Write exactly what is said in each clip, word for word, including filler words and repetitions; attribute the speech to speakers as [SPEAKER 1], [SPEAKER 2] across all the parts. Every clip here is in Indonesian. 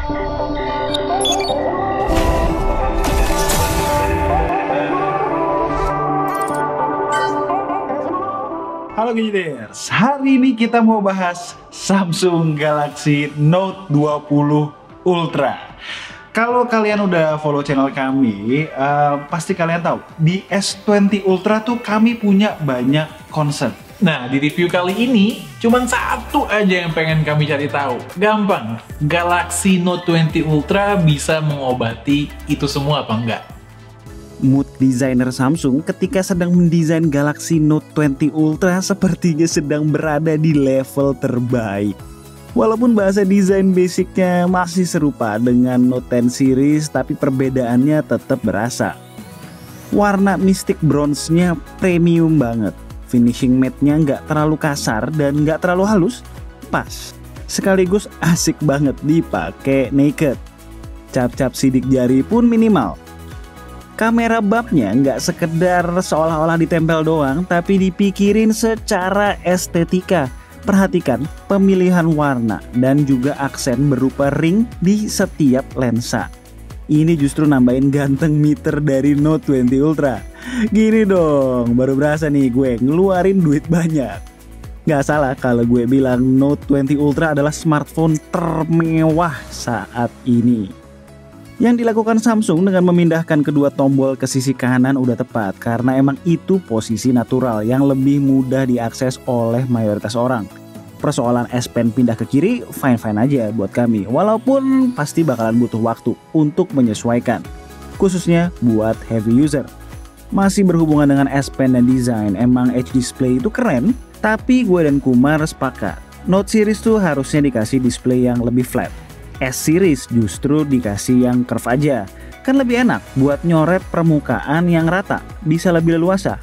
[SPEAKER 1] Halo Gadgeters, hari ini kita mau bahas Samsung Galaxy Note dua puluh Ultra. Kalau kalian udah follow channel kami, uh, pasti kalian tahu di S dua puluh Ultra tuh kami punya banyak concern.
[SPEAKER 2] Nah, di review kali ini cuman satu aja yang pengen kami cari tahu. Gampang, Galaxy Note dua puluh Ultra bisa mengobati itu semua apa enggak?
[SPEAKER 3] Mood designer Samsung ketika sedang mendesain Galaxy Note dua puluh Ultra sepertinya sedang berada di level terbaik. Walaupun bahasa desain basicnya masih serupa dengan Note sepuluh series, tapi perbedaannya tetap berasa. Warna Mystic Bronze-nya premium banget. Finishing matte-nya nggak terlalu kasar dan nggak terlalu halus, pas. Sekaligus asik banget dipakai naked. Cap-cap sidik jari pun minimal. Kamera babnya nggak sekedar seolah-olah ditempel doang, tapi dipikirin secara estetika. Perhatikan pemilihan warna dan juga aksen berupa ring di setiap lensa. Ini justru nambahin ganteng meter dari Note dua puluh Ultra. Gini dong, baru berasa nih gue ngeluarin duit banyak. Nggak salah kalau gue bilang Note dua puluh Ultra adalah smartphone termewah saat ini. Yang dilakukan Samsung dengan memindahkan kedua tombol ke sisi kanan udah tepat, karena emang itu posisi natural yang lebih mudah diakses oleh mayoritas orang. Persoalan S Pen pindah ke kiri fine-fine aja buat kami, walaupun pasti bakalan butuh waktu untuk menyesuaikan, khususnya buat heavy user. Masih berhubungan dengan S Pen dan desain, emang Edge Display itu keren, tapi gue dan Kumar sepakat Note series tuh harusnya dikasih display yang lebih flat. S-series justru dikasih yang curve aja. Kan lebih enak buat nyoret permukaan yang rata, bisa lebih leluasa.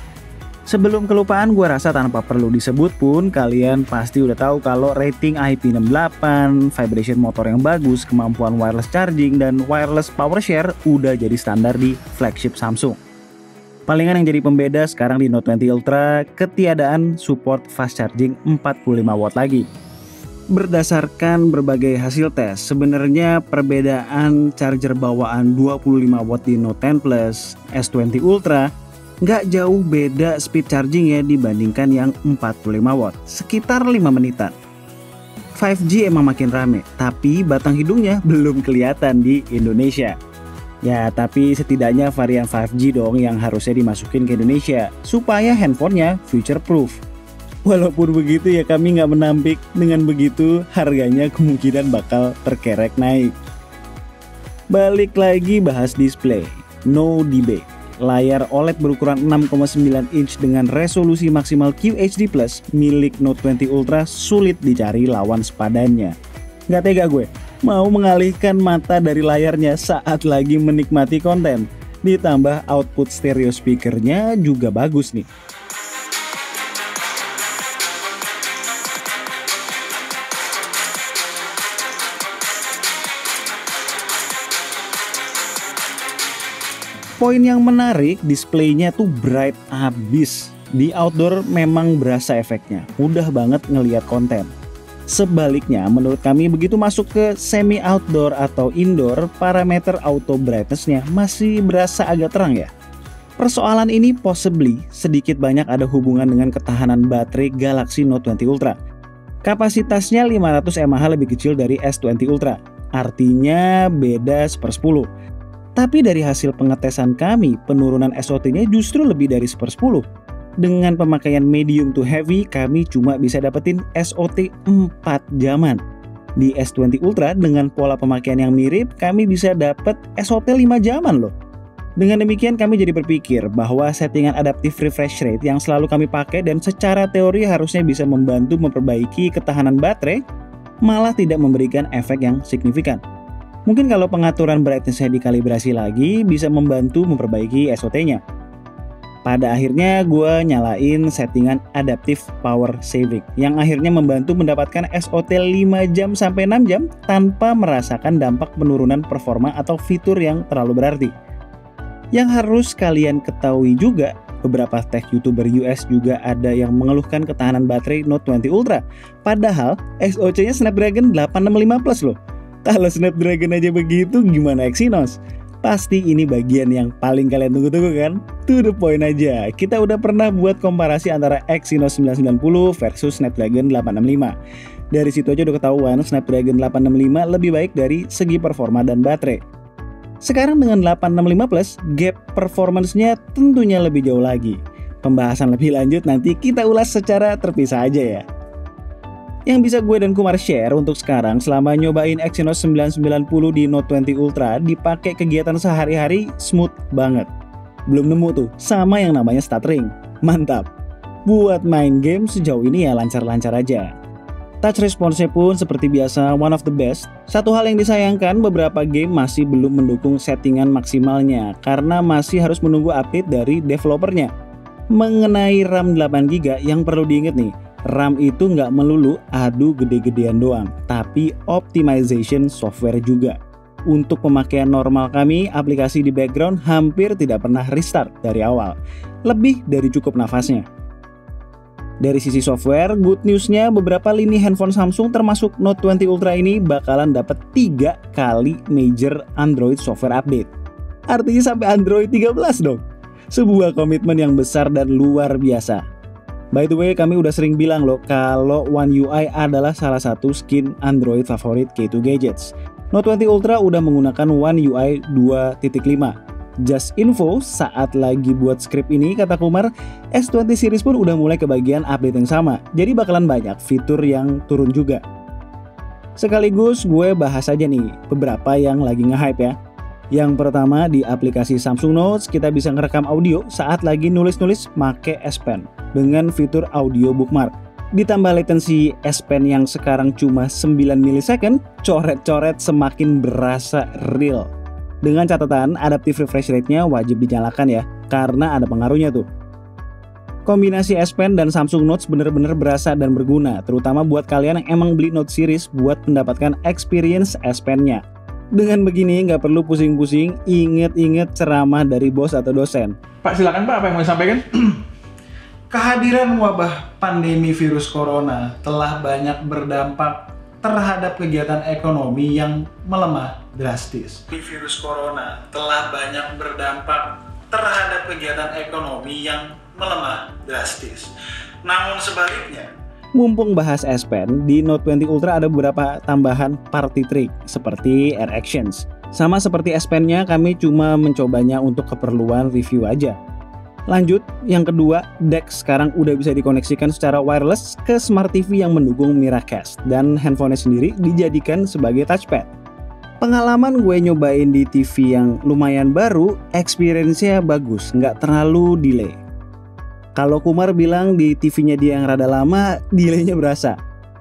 [SPEAKER 3] Sebelum kelupaan, gue rasa tanpa perlu disebut pun kalian pasti udah tahu kalau rating I P enam puluh delapan, vibration motor yang bagus, kemampuan wireless charging, dan wireless power share udah jadi standar di flagship Samsung. Palingan yang jadi pembeda sekarang di Note dua puluh Ultra, ketiadaan support fast charging empat puluh lima watt lagi. Berdasarkan berbagai hasil tes, sebenarnya perbedaan charger bawaan dua puluh lima watt di Note sepuluh Plus, S dua puluh Ultra nggak jauh beda speed charging ya dibandingkan yang empat puluh lima watt, sekitar lima menitan. lima G emang makin rame, tapi batang hidungnya belum kelihatan di Indonesia. Ya, tapi setidaknya varian lima G dong yang harusnya dimasukin ke Indonesia, supaya handphonenya future proof. Walaupun begitu ya kami nggak menampik, dengan begitu harganya kemungkinan bakal terkerek naik. Balik lagi bahas display, no debate. Layar O L E D berukuran enam koma sembilan inch dengan resolusi maksimal Q H D plus milik Note dua puluh Ultra sulit dicari lawan sepadannya. Nggak tega gue, mau mengalihkan mata dari layarnya saat lagi menikmati konten. Ditambah output stereo speakernya juga bagus nih. Poin yang menarik, displaynya tuh bright abis. Di outdoor memang berasa efeknya, mudah banget ngelihat konten. Sebaliknya, menurut kami begitu masuk ke semi outdoor atau indoor, parameter auto brightness-nya masih berasa agak terang ya. Persoalan ini possibly sedikit banyak ada hubungan dengan ketahanan baterai Galaxy Note dua puluh Ultra. Kapasitasnya lima ratus mAh lebih kecil dari S dua puluh Ultra, artinya beda sepersepuluh. Tapi dari hasil pengetesan kami, penurunan S O T-nya justru lebih dari sepersepuluh. Dengan pemakaian medium to heavy, kami cuma bisa dapetin S O T empat jaman. Di S dua puluh Ultra dengan pola pemakaian yang mirip, kami bisa dapet S O T lima jaman loh. Dengan demikian kami jadi berpikir bahwa settingan adaptive refresh rate yang selalu kami pakai dan secara teori harusnya bisa membantu memperbaiki ketahanan baterai, malah tidak memberikan efek yang signifikan. Mungkin kalau pengaturan brightness-nya dikalibrasi lagi bisa membantu memperbaiki S O T-nya. Pada akhirnya gue nyalain settingan adaptive power saving yang akhirnya membantu mendapatkan S O T lima jam sampai enam jam tanpa merasakan dampak penurunan performa atau fitur yang terlalu berarti. Yang harus kalian ketahui juga, beberapa tech YouTuber U S juga ada yang mengeluhkan ketahanan baterai Note dua puluh Ultra. Padahal S O C-nya Snapdragon delapan enam lima plus loh. Kalau Snapdragon aja begitu, gimana Exynos? Pasti ini bagian yang paling kalian tunggu-tunggu kan? To the point aja, kita udah pernah buat komparasi antara Exynos sembilan sembilan nol versus Snapdragon delapan enam lima. Dari situ aja udah ketahuan Snapdragon delapan enam lima lebih baik dari segi performa dan baterai. Sekarang dengan delapan enam lima Plus, gap performance-nya tentunya lebih jauh lagi. Pembahasan lebih lanjut nanti kita ulas secara terpisah aja ya. Yang bisa gue dan Kumar share untuk sekarang selama nyobain Exynos sembilan sembilan nol di Note dua puluh Ultra dipakai kegiatan sehari-hari smooth banget. Belum nemu tuh sama yang namanya stuttering. Mantap. Buat main game sejauh ini ya lancar-lancar aja. Touch response-nya pun seperti biasa one of the best. Satu hal yang disayangkan, beberapa game masih belum mendukung settingan maksimalnya karena masih harus menunggu update dari developernya. Mengenai RAM delapan giga yang perlu diingat nih, RAM itu nggak melulu adu gede-gedean doang, tapi optimization software juga. Untuk pemakaian normal kami, aplikasi di background hampir tidak pernah restart dari awal. Lebih dari cukup nafasnya. Dari sisi software, good news-nya beberapa lini handphone Samsung termasuk Note dua puluh Ultra ini bakalan dapat tiga kali major Android software update. Artinya sampai Android tiga belas dong. Sebuah komitmen yang besar dan luar biasa. By the way, kami udah sering bilang loh kalau One U I adalah salah satu skin Android favorit K two Gadgets. Note dua puluh Ultra udah menggunakan One U I dua titik lima. Just info, saat lagi buat skrip ini, kata Kumar, S dua puluh series pun udah mulai kebagian update yang sama. Jadi bakalan banyak fitur yang turun juga. Sekaligus gue bahas aja nih beberapa yang lagi nge-hype ya. Yang pertama, di aplikasi Samsung Notes kita bisa ngerekam audio saat lagi nulis-nulis make S Pen dengan fitur audio bookmark. Ditambah latency S Pen yang sekarang cuma sembilan milisecond, coret-coret semakin berasa real. Dengan catatan adaptive refresh rate-nya wajib dinyalakan ya, karena ada pengaruhnya tuh. Kombinasi S Pen dan Samsung Notes bener-bener berasa dan berguna, terutama buat kalian yang emang beli Note series buat mendapatkan experience S Pen-nya. Dengan begini nggak perlu pusing-pusing, inget-inget ceramah dari bos atau dosen.
[SPEAKER 2] Pak, silakan Pak, apa yang mau disampaikan?
[SPEAKER 1] Kehadiran wabah pandemi virus corona telah banyak berdampak terhadap kegiatan ekonomi yang melemah drastis. Virus corona telah banyak berdampak terhadap kegiatan ekonomi yang melemah drastis. Namun sebaliknya,
[SPEAKER 3] mumpung bahas S Pen, di Note dua puluh Ultra ada beberapa tambahan party trick seperti Air Actions. Sama seperti S Pen-nya, kami cuma mencobanya untuk keperluan review aja. Lanjut, yang kedua, Dex sekarang udah bisa dikoneksikan secara wireless ke Smart T V yang mendukung Miracast, dan handphonenya sendiri dijadikan sebagai touchpad. Pengalaman gue nyobain di T V yang lumayan baru, experience-nya bagus, nggak terlalu delay. Kalau Kumar bilang di T V-nya dia yang rada lama, delay-nya berasa.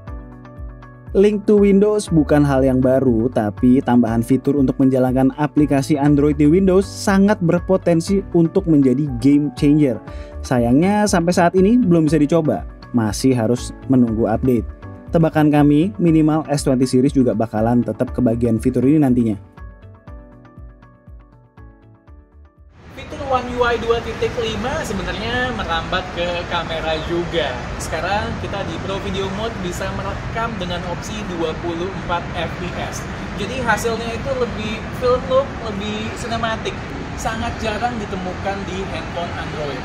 [SPEAKER 3] Link to Windows bukan hal yang baru, tapi tambahan fitur untuk menjalankan aplikasi Android di Windows sangat berpotensi untuk menjadi game changer. Sayangnya sampai saat ini belum bisa dicoba, masih harus menunggu update. Tebakan kami, minimal S dua puluh series juga bakalan tetap kebagian fitur ini nantinya.
[SPEAKER 2] One U I dua titik lima sebenarnya merambat ke kamera juga. Sekarang kita di Pro Video Mode bisa merekam dengan opsi dua puluh empat F P S. Jadi hasilnya itu lebih film look, lebih sinematik. Sangat jarang ditemukan di handphone Android.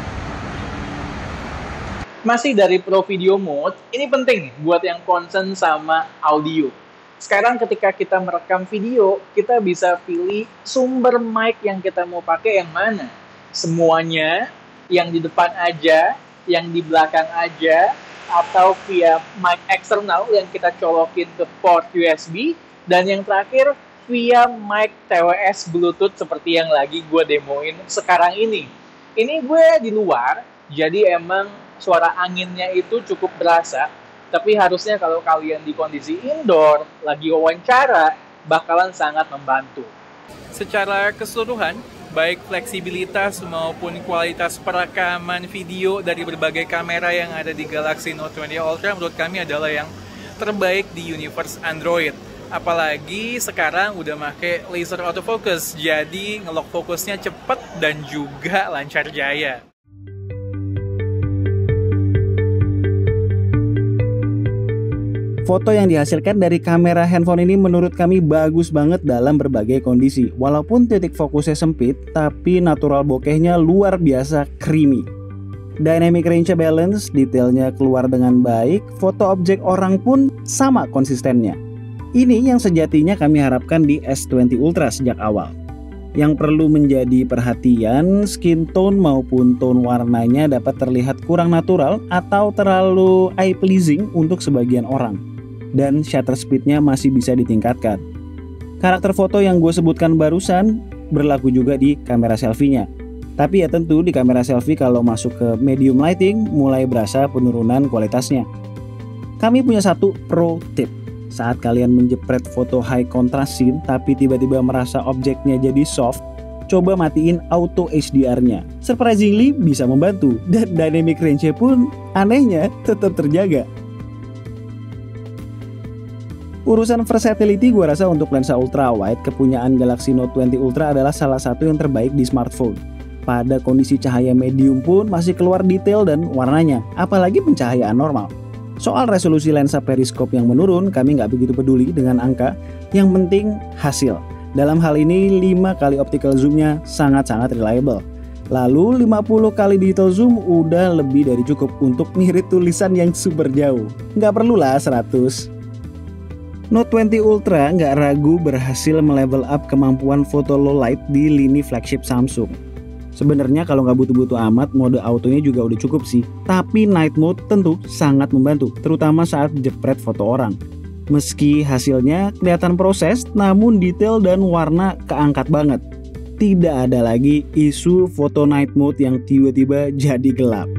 [SPEAKER 2] Masih dari Pro Video Mode, ini penting buat yang concern sama audio. Sekarang ketika kita merekam video, kita bisa pilih sumber mic yang kita mau pakai yang mana. Semuanya, yang di depan aja, yang di belakang aja, atau via mic eksternal yang kita colokin ke port U S B, dan yang terakhir via mic T W S Bluetooth seperti yang lagi gue demoin sekarang ini. Ini gue di luar, jadi emang suara anginnya itu cukup berasa. Tapi harusnya kalau kalian di kondisi indoor, lagi wawancara, bakalan sangat membantu. Secara keseluruhan, baik fleksibilitas maupun kualitas perekaman video dari berbagai kamera yang ada di Galaxy Note dua puluh Ultra menurut kami adalah yang terbaik di universe Android. Apalagi sekarang udah make laser autofocus, jadi ngelock fokusnya cepet dan juga lancar jaya.
[SPEAKER 3] Foto yang dihasilkan dari kamera handphone ini menurut kami bagus banget dalam berbagai kondisi. Walaupun titik fokusnya sempit, tapi natural bokehnya luar biasa creamy. Dynamic range balance, detailnya keluar dengan baik, foto objek orang pun sama konsistennya. Ini yang sejatinya kami harapkan di S dua puluh Ultra sejak awal. Yang perlu menjadi perhatian, skin tone maupun tone warnanya dapat terlihat kurang natural atau terlalu eye pleasing untuk sebagian orang. Dan shutter speednya masih bisa ditingkatkan. Karakter foto yang gue sebutkan barusan berlaku juga di kamera selfie-nya. Tapi ya tentu di kamera selfie kalau masuk ke medium lighting mulai berasa penurunan kualitasnya. Kami punya satu pro tip. Saat kalian menjepret foto high contrast scene tapi tiba-tiba merasa objeknya jadi soft, coba matiin auto H D R-nya. Surprisingly bisa membantu dan dynamic range-nya pun anehnya tetap terjaga. Urusan versatility gue rasa untuk lensa ultra wide kepunyaan Galaxy Note dua puluh Ultra adalah salah satu yang terbaik di smartphone. Pada kondisi cahaya medium pun masih keluar detail dan warnanya, apalagi pencahayaan normal. Soal resolusi lensa periskop yang menurun, kami nggak begitu peduli dengan angka, yang penting hasil. Dalam hal ini lima kali optical zoom-nya sangat-sangat reliable. Lalu lima puluh kali digital zoom udah lebih dari cukup untuk ngirit tulisan yang super jauh. Nggak perlulah seratus. Note dua puluh Ultra nggak ragu berhasil melevel up kemampuan foto low light di lini flagship Samsung. Sebenarnya kalau nggak butuh-butuh amat, mode autonya juga udah cukup sih. Tapi night mode tentu sangat membantu, terutama saat jepret foto orang. Meski hasilnya kelihatan proses, namun detail dan warna keangkat banget. Tidak ada lagi isu foto night mode yang tiba-tiba jadi gelap.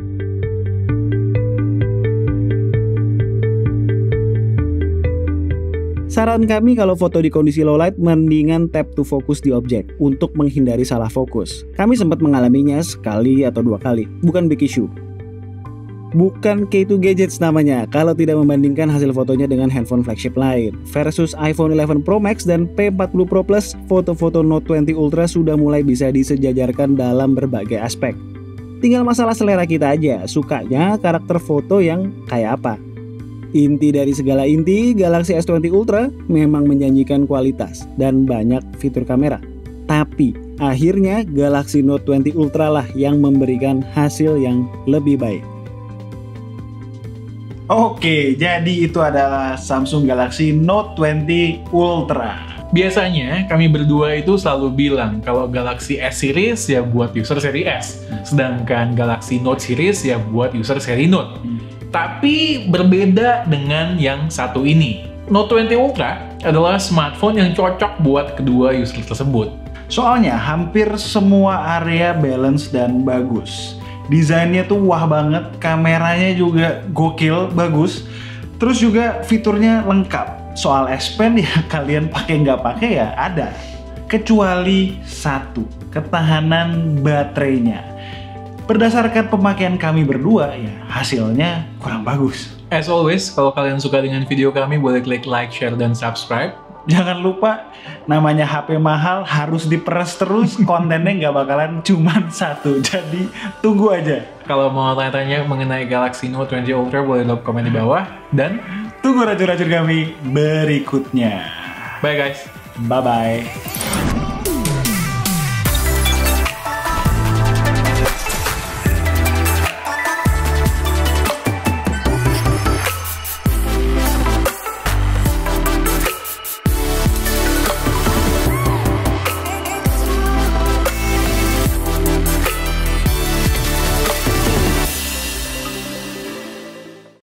[SPEAKER 3] Saran kami kalau foto di kondisi low light mendingan tap to focus di objek untuk menghindari salah fokus. Kami sempat mengalaminya sekali atau dua kali, bukan big issue. Bukan K dua Gadgets namanya kalau tidak membandingkan hasil fotonya dengan handphone flagship lain. Versus iPhone eleven Pro Max dan P empat puluh Pro Plus, foto-foto Note dua puluh Ultra sudah mulai bisa disejajarkan dalam berbagai aspek. Tinggal masalah selera kita aja, sukanya karakter foto yang kayak apa. Inti dari segala inti, Galaxy S dua puluh Ultra memang menjanjikan kualitas dan banyak fitur kamera. Tapi akhirnya Galaxy Note dua puluh Ultra lah yang memberikan hasil yang lebih baik.
[SPEAKER 1] Oke, jadi itu adalah Samsung Galaxy Note dua puluh Ultra.
[SPEAKER 2] Biasanya kami berdua itu selalu bilang kalau Galaxy S series ya buat user seri S, sedangkan Galaxy Note series ya buat user seri Note. Hmm. Tapi berbeda dengan yang satu ini. Note dua puluh Ultra adalah smartphone yang cocok buat kedua user tersebut.
[SPEAKER 1] Soalnya hampir semua area balance dan bagus. Desainnya tuh wah banget, kameranya juga gokil, bagus. Terus juga fiturnya lengkap. Soal S Pen ya kalian pakai nggak pakai ya ada. Kecuali satu, ketahanan baterainya. Berdasarkan pemakaian kami berdua, ya hasilnya kurang bagus.
[SPEAKER 2] As always, kalau kalian suka dengan video kami, boleh klik like, share, dan subscribe.
[SPEAKER 1] Jangan lupa, namanya H P mahal harus diperes terus, kontennya nggak bakalan cuman satu. Jadi tunggu aja.
[SPEAKER 2] Kalau mau tanya-tanya mengenai Galaxy Note dua puluh Ultra, boleh drop komen di bawah. Dan
[SPEAKER 1] tunggu racun-racun kami berikutnya.
[SPEAKER 2] Bye guys.
[SPEAKER 1] Bye-bye.